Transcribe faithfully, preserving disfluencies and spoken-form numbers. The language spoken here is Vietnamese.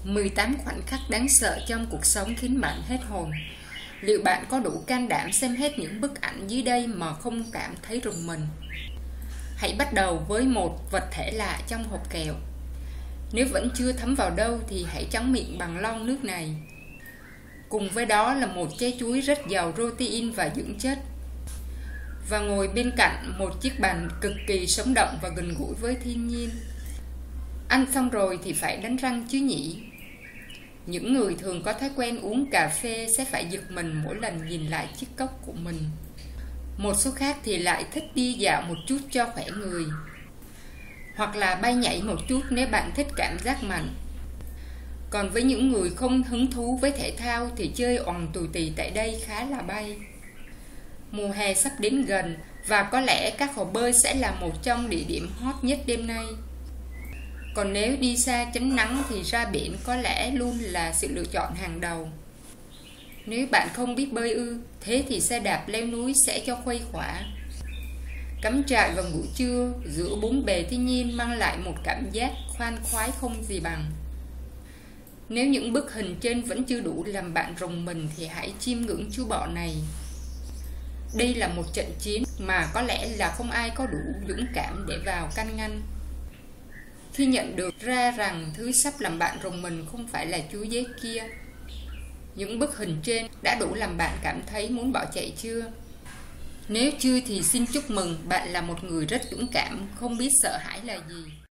mười tám khoảnh khắc đáng sợ trong cuộc sống khiến bạn hết hồn. Liệu bạn có đủ can đảm xem hết những bức ảnh dưới đây mà không cảm thấy rùng mình? Hãy bắt đầu với một vật thể lạ trong hộp kẹo. Nếu vẫn chưa thấm vào đâu thì hãy tráng miệng bằng lon nước này. Cùng với đó là một trái chuối rất giàu protein và dưỡng chất. Và ngồi bên cạnh một chiếc bàn cực kỳ sống động và gần gũi với thiên nhiên. Ăn xong rồi thì phải đánh răng chứ nhỉ? Những người thường có thói quen uống cà phê sẽ phải giật mình mỗi lần nhìn lại chiếc cốc của mình. Một số khác thì lại thích đi dạo một chút cho khỏe người, hoặc là bay nhảy một chút nếu bạn thích cảm giác mạnh. Còn với những người không hứng thú với thể thao thì chơi oằn tù tì tại đây khá là bay. Mùa hè sắp đến gần và có lẽ các hồ bơi sẽ là một trong địa điểm hot nhất đêm nay. Còn nếu đi xa tránh nắng thì ra biển có lẽ luôn là sự lựa chọn hàng đầu. Nếu bạn không biết bơi ư, thế thì xe đạp leo núi sẽ cho khuây khỏa. Cắm trại vào buổi trưa giữa bốn bề thiên nhiên mang lại một cảm giác khoan khoái không gì bằng. Nếu những bức hình trên vẫn chưa đủ làm bạn rùng mình thì hãy chiêm ngưỡng chú bọ này. Đây là một trận chiến mà có lẽ là không ai có đủ dũng cảm để vào can ngăn. Khi nhận được ra rằng thứ sắp làm bạn rùng mình không phải là chú dế kia, những bức hình trên đã đủ làm bạn cảm thấy muốn bỏ chạy chưa? Nếu chưa thì xin chúc mừng, bạn là một người rất dũng cảm, không biết sợ hãi là gì.